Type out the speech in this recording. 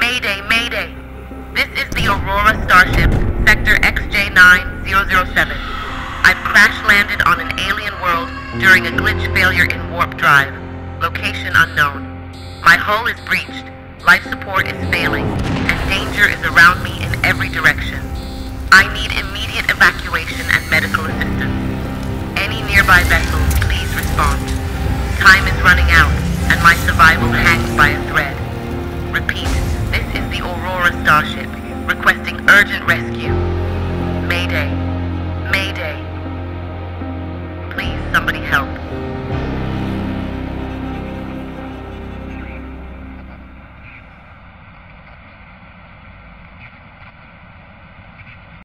Mayday, Mayday! This is the Aurora Starship, Sector XJ9007. I've crash-landed on an alien world during a glitch failure in warp drive. Location unknown. My hull is breached, life support is failing, and danger is around me in every direction. I need immediate evacuation and medical assistance. Any nearby vessels, please respond. Time is running out, and my survival hangs by a thread. Repeat, this is the Aurora Starship, requesting urgent rescue.